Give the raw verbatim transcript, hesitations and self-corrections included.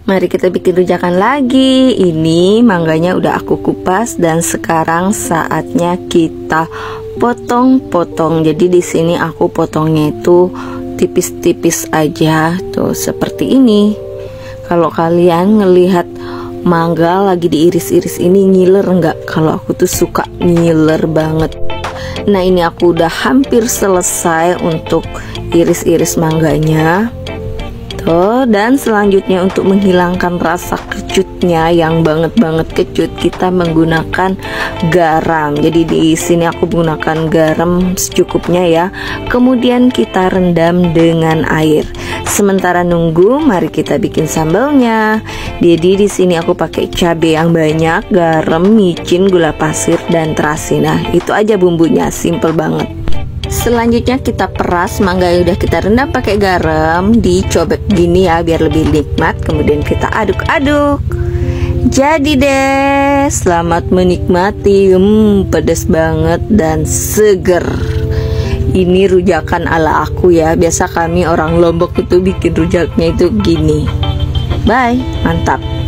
Mari kita bikin rujakan lagi. Ini mangganya udah aku kupas dan sekarang saatnya kita potong-potong. Jadi di sini aku potongnya itu tipis-tipis aja tuh seperti ini. Kalau kalian ngelihat mangga lagi diiris-iris ini ngiler nggak? Kalau aku tuh suka ngiler banget. Nah, ini aku udah hampir selesai untuk iris-iris mangganya. Tuh, dan selanjutnya untuk menghilangkan rasa kecutnya yang banget-banget kecut, kita menggunakan garam. Jadi di sini aku menggunakan garam secukupnya ya. Kemudian kita rendam dengan air. Sementara nunggu, mari kita bikin sambalnya. Jadi di sini aku pakai cabai yang banyak, garam, micin, gula pasir, dan terasi. Nah, itu aja bumbunya, simple banget. Selanjutnya kita peras mangga yang udah kita rendam pakai garam, dicobek gini ya biar lebih nikmat. Kemudian kita aduk-aduk. Jadi deh, selamat menikmati. Hmm, pedas banget dan seger. Ini rujakan ala aku ya. Biasa kami orang Lombok itu bikin rujaknya itu gini. Bye, mantap.